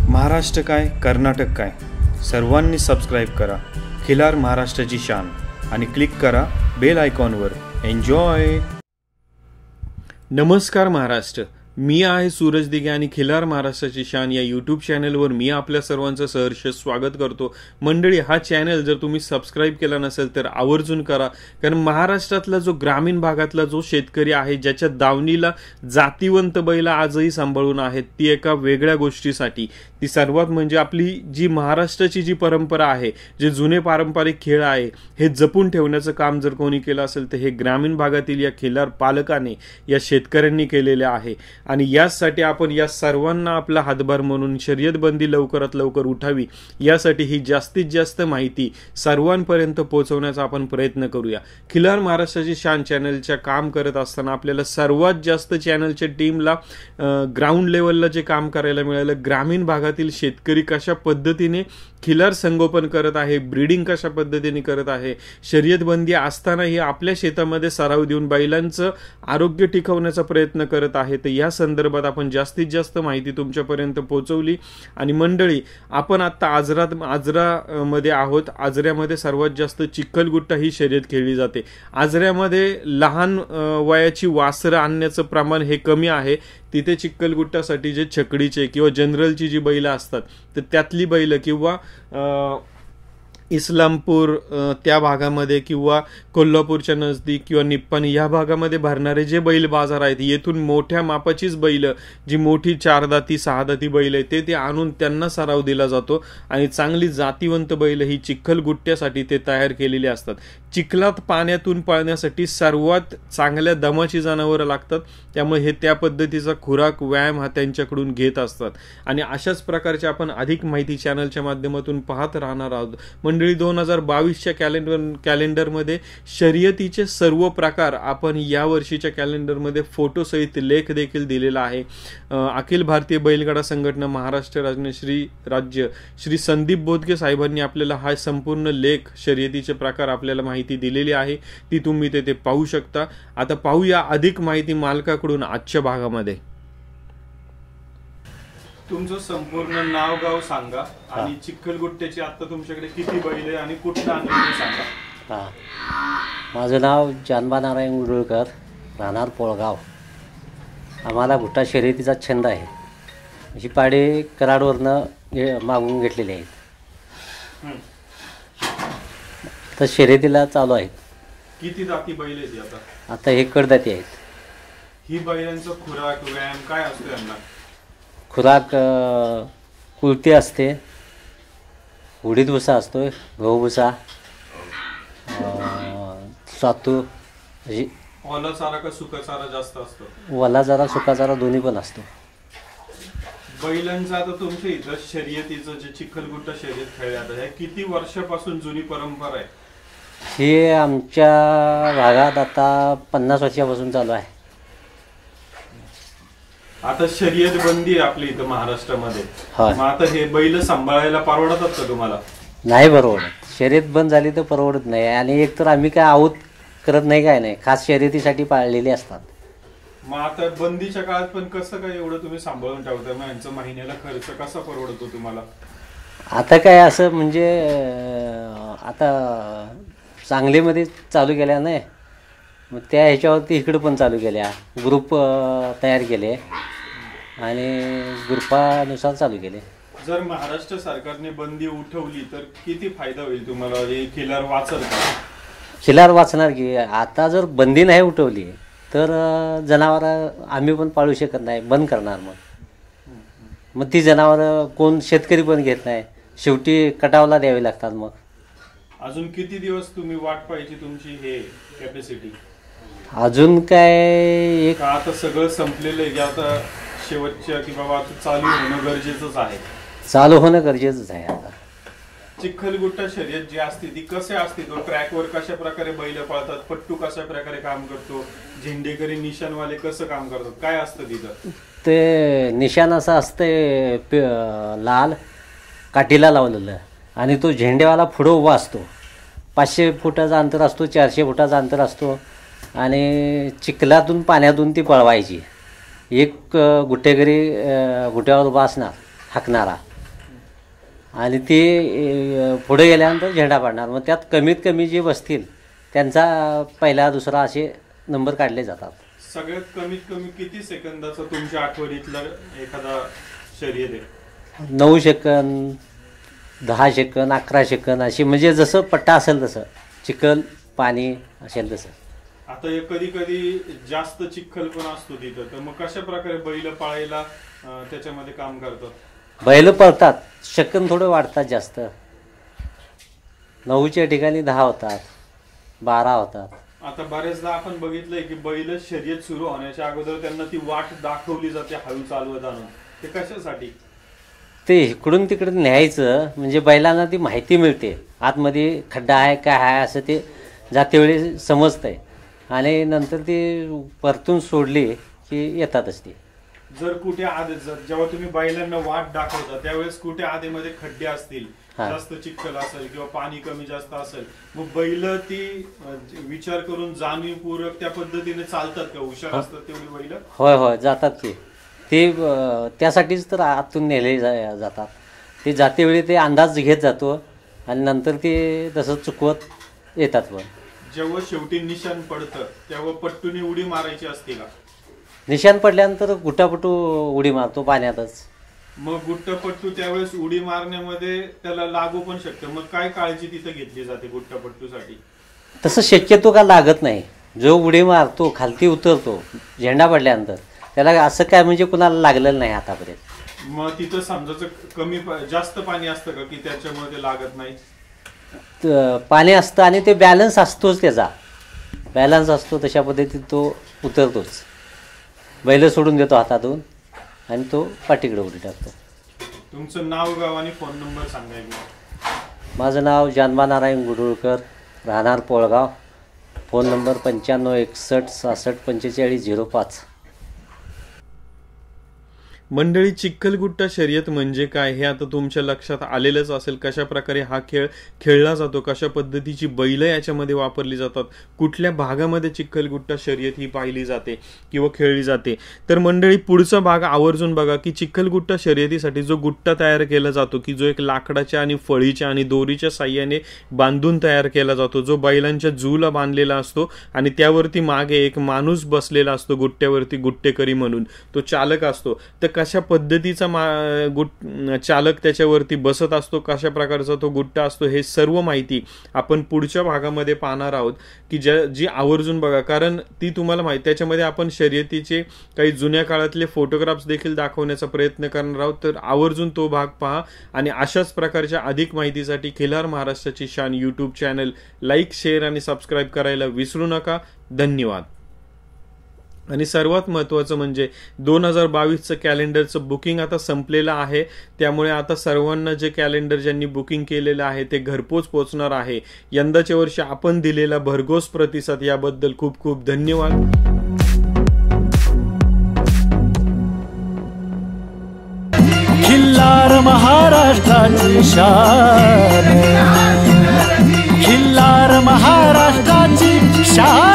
महाराष्ट्र काय, कर्नाटक काय, सर्वांनी सबस्क्राईब करा खिलार महाराष्ट्राची शान आणि क्लिक करा बेल आयकॉनवर. एन्जॉय. नमस्कार महाराष्ट्र, मी आहे सूरज दिघे आणि खिलार महाराष्ट्राची शान या यूट्यूब चॅनलवर मी आपल्या सर्वांचं सहर्ष स्वागत करतो. मंडळी, हा चॅनल जर तुम्ही सबस्क्राईब केला नसेल तर आवर्जून करा, कारण महाराष्ट्रातला जो ग्रामीण भागातला जो शेतकरी आहे, ज्याच्या दावणीला जातीवंत बैल आजही सांभाळून आहेत, ती एका वेगळ्या गोष्टीसाठी. ती सर्वात म्हणजे आपली जी महाराष्ट्राची जी परंपरा आहे, जे जुने पारंपरिक खेळ आहे, हे जपून ठेवण्याचं काम जर कोणी केलं असेल तर हे ग्रामीण भागातील या खिलार पालकाने, या शेतकऱ्यांनी केलेले आहे. आणि यासाठी आपण या सर्वांना आपला हातभार म्हणून शर्यतबंदी लवकरात लवकर उठावी, यासाठी ही जास्तीत जास्त माहिती सर्वांपर्यंत पोहोचवण्याचा आपण प्रयत्न करूया. खिलार महाराष्ट्राची शान चॅनलच्या काम करत असताना आपल्याला सर्वात जास्त चॅनलच्या टीमला ग्राउंड लेवलला जे काम करायला मिळालं, ग्रामीण भागातील शेतकरी कशा पद्धतीने खिलार संगोपन करत आहे, ब्रीडिंग कशा पद्धतीने करत आहे, शर्यतबंदी असतानाही आपल्या शेतामध्ये सराव देऊन बैलांचं आरोग्य टिकवण्याचा प्रयत्न करत आहे. तर या संदर्भात आपण जास्तीत जास्त माहिती तुमच्यापर्यंत पोहोचवली. आणि मंडळी, आपण आता आजरामध्ये आहोत. आजऱ्यामध्ये सर्वात जास्त चिखलगुट्टा ही शर्यत खेळली जाते. आजऱ्यामध्ये लहान वयाची वासरं आणण्याचं प्रमाण हे कमी आहे. तिथे चिखलगुट्टासाठी जे छकडीचे किंवा जनरलची जी बैलं असतात, तर त्यातली बैलं किंवा इस्लामपूर त्या भागामध्ये किंवा कोल्हापूरच्या नजदीक किंवा निप्पाणी या भागामध्ये भरणारे जे बैल बाजार आहेत, येथून मोठ्या मापाचीच बैलं, जी मोठी 4 दाती 6 दाती बैल आहे, ते आणून त्यांना सराव दिला जातो. आणि चांगली जातीवंत बैल ही चिखलगुट्ट्यासाठी ते तयार केलेली असतात. चिखलात पाण्यातून पळण्यासाठी सर्वात चांगल्या दमाची जनावरं लागतात, त्यामुळे हे त्या पद्धतीचा खुराक व्यायाम हा त्यांच्याकडून घेत असतात. आणि अशाच प्रकारची आपण अधिक माहिती चॅनलच्या माध्यमातून पाहत राहणार आहोत. मंडळी, 2022च्या कॅलेंडरमध्ये शर्यतीचे सर्व प्रकार आपण या वर्षीच्या कॅलेंडरमध्ये फोटोसहित लेख देखील दिलेला आहे. अखिल भारतीय बैलगाडा संघटना महाराष्ट्र राज्य श्री संदीप बोदके साहेबांनी आपल्याला हा संपूर्ण लेख, शर्यतीचे प्रकार आपल्याला माहिती दिलेली आहे, ती तुम्ही तेथे पाहू शकता. आता पाहूया अधिक माहिती मालकाकडून आजच्या भागामध्ये. तुमचं संपूर्ण नाव गाव सांगा आणि चिखलगुट्ट्याची आता तुमच्याकडे किती बैल आहे आणि कुठं आणले ते सांगा. माझं नाव जानबा नारायण उडुळकर, राहणार पोळगाव. आम्हाला गुट्टा शर्यतीचा छंद आहे. ही पाडे कराडवरनं मागून घेतलेली आहेत, तर शर्यतीला चालू आहेत. किती दाती बैल आहेत आता हे कडदाती आहेत. ही बैलांचा खुराक व्यायाम काय असतो यांना? खुराक कुळती असते, उडीद भुसा असतो, गहू भुसा, सातू. ओला चारा का सुका चारा जास्त असतो? वला चारा सुका चारा दोन्ही पण असतो. बैलांचं आता तुमच्या इथं शर्यतीचं जे चिखलगुट्टा शर्यत खेळल्या हे किती वर्षापासून जुनी परंपरा आहे? हे आमच्या भागात आता 50 वर्षापासून चालू आहे. आता शर्यत बंदी आहे आपल्या इथं महाराष्ट्रामध्ये, मग आता हे बैल सांभाळायला परवडतात का तुम्हाला? नाही परवडत. शर्यत बंद झाली तर परवडत नाही. आणि एक तर आम्ही काय आऊत करत नाही, काय नाही, खास शर्यतीसाठी पाळलेली असतात. मग आता बंदीच्या काळात पण कसं काय एवढं तुम्ही सांभाळून ठेवताय? मग यांचा महिन्याला खर्च कसा परवडतो तुम्हाला? आता काय असं म्हणजे आता सांगलीमध्ये चालू केल्या नाही, मग त्या ह्याच्यावरती इकडं पण चालू केल्या, ग्रुप तयार केले आणि ग्रुपानुसार चालू केले. जर महाराष्ट्र सरकारने बंदी उठवली तर किती फायदा होईल तुम्हाला? हे खिलार वाचल का? खिलार वाचणार की. आता जर बंदी नाही उठवली तर जनावरं आम्ही पण पाळू शकत नाही, बंद करणार. मग ती जनावरं कोण शेतकरी पण घेत नाही, शेवटी कटावला द्यावी लागतात. मग अजून किती दिवस तुम्ही वाट पाहिजे तुमची हे कॅपॅसिटी? अजून काय एक आता सगळं संपलेलं आहे की आता शेवटच्या की बाबा आता चालू होणं गरजेचंच आहे? चालू होणं गरजेचंच आहे. आता चिखलगुट्टा शर्यत जी असते ती कसे असते? तो ट्रॅकवर कशा प्रकारे बैल पळतात, पट्टू कशा प्रकारे काम करतो, झेंडेकरी निशाणवाले कसं काम करतात, काय असतं तिथं? ते निशाण असं असते लाल काठीला लावलेलं, आणि तो झेंडेवाला पुढं उभा असतो. 500 फुटाचं अंतर असतो, 400 फुटाचं अंतर असतो. आणि चिखलातून पाण्यातून ती पळवायची. एक गुट्टेकरी गुट्यावर उभा असणार, हाकणारा, आणि ते पुढे गेल्यानंतर झेंडा पाडणार. मग त्यात कमीत कमी जे बसतील त्यांचा पहिला दुसरा असे नंबर काढले जातात. सगळ्यात कमीत कमी किती सेकंदाचा तुमच्या आठवडीतला एखादा शर्यत आहे? 9 सेकंद, 10 सेकंद, 11 सेकंद अशी, म्हणजे जसं पट्टा असेल तसं, चिखल पाणी असेल तसं. आता कधी कधी जास्त चिखल पण असतो तिथं, तर मग कशा प्रकारे बैल पाळायला त्याच्यामध्ये काम करतात? बैल पळतात, सेकंद थोडं वाढतात जास्त. 9च्या ठिकाणी 10 होतात, 12 होतात. आता बरेचदा आपण बघितलंय की बैल शर्यत सुरू होण्याच्या अगोदर त्यांना ती वाट दाखवली जाते हळू चालवत आणून. ते कशासाठी? ते इकडून तिकडे न्यायचं, म्हणजे बैलांना ती माहिती मिळते आतमध्ये खड्डा आहे काय आहे असं, ते जातेवेळी समजतंय आणि नंतर ती परतून सोडली की येतातच ती. जर कुठे जेव्हा तुम्ही बैलांना वाट दाखवता त्यावेळेस कुठे आधीमध्ये खड्डे असतील, जास्त चिखल असेल किंवा पाणी कमी जास्त असेल, मग बैल ती विचार करून जाणीवपूर्वक त्या पद्धतीने चालतात का? हुशार असतात तेवढी बैल? होय होय, जातात ते त्यासाठीच तर आतून नेले जातात. ते जातेवेळी ते अंदाज घेत जातो आणि नंतर ते तसं चुकवत येतात. पण जेव्हा शेवटी निशाण पडतं तेव्हा पट्टूने उडी मारायची असते का? निशाण पडल्यानंतर गुट्टापट्टू उडी मारतो पाण्यातच. मग गुट्टापट्टू त्यावेळेस उडी मारण्यामध्ये त्याला लागू पण शकतं, मग काय काळजी तिथे घेतली जाते गुट्टापट्टूसाठी? तसं शक्यतो का लागत नाही. जो उडी मारतो खालती उतरतो झेंडा पडल्यानंतर, त्याला असं काय म्हणजे कुणाला लागलेलं नाही आतापर्यंत. मग तिथं समजायचं जास्त पाणी असतं का की त्याच्यामुळे ते लागत नाही? पाणी असतं आणि ते बॅलन्स असतोच, त्याचा बॅलन्स असतो, तशा पद्धतीत तो उतरतोच. बैल सोडून देतो हातातून आणि तो पाठीकडे उडी टाकतो. तुमचं नाव, गाव आणि फोन नंबर सांगा एकदा. माझं नाव जानबा नारायण गुडुळकर, राहणार पोळगाव. Phone number 9561664505. मंडळी, चिखलगुट्टा शर्यत म्हणजे काय हे आता तुमच्या लक्षात आलेलंच असेल. कशा प्रकारे हा खेळ खेळला जातो, कशा पद्धतीची बैल याच्यामध्ये वापरली जातात, कुठल्या भागामध्ये चिखलगुट्टा शर्यत ही पाहिली जाते किंवा खेळली जाते. तर मंडळी, पुढचा भाग आवर्जून बघा की चिखलगुट्टा शर्यतीसाठी जो गुट्टा तयार केला जातो, की जो एक लाकडाच्या आणि फळीच्या आणि दोरीच्या साह्याने बांधून तयार केला जातो, जो बैलांच्या जूला बांधलेला असतो आणि त्यावरती मागे एक माणूस बसलेला असतो गुट्ट्यावरती, गुट्टेकरी म्हणून तो चालक असतो. तर कशा पद्धतीचा चालक त्याच्यावरती बसत असतो, कशा प्रकारचा तो गुट्टा असतो, हे सर्व माहिती आपण पुढच्या भागामध्ये पाहणार आहोत की जी आवर्जून बघा, कारण ती तुम्हाला माहिती. त्याच्यामध्ये आपण शर्यतीचे काही जुन्या काळातले फोटोग्राफ्स देखील दाखवण्याचा प्रयत्न करणार आहोत. तर आवर्जून तो भाग पहा आणि अशाच प्रकारच्या अधिक माहितीसाठी खिलार महाराष्ट्राची शान यूट्यूब चॅनल लाईक, शेअर आणि सबस्क्राईब करायला विसरू नका. धन्यवाद. आणि सर्वात महत्त्वाचं म्हणजे 2022चं कॅलेंडरचं बुकिंग आता संपलेलं आहे. त्यामुळे आता सर्वांना जे कॅलेंडर ज्यांनी बुकिंग केलेलं आहे ते घरपोच पोचणार आहे. यंदाच्या वर्षी आपण दिलेला भरघोस प्रतिसाद याबद्दल खूप खूप धन्यवाद. खिल्लार महाराष्ट्राची शान, खिल्लार महाराष्ट्राची शान.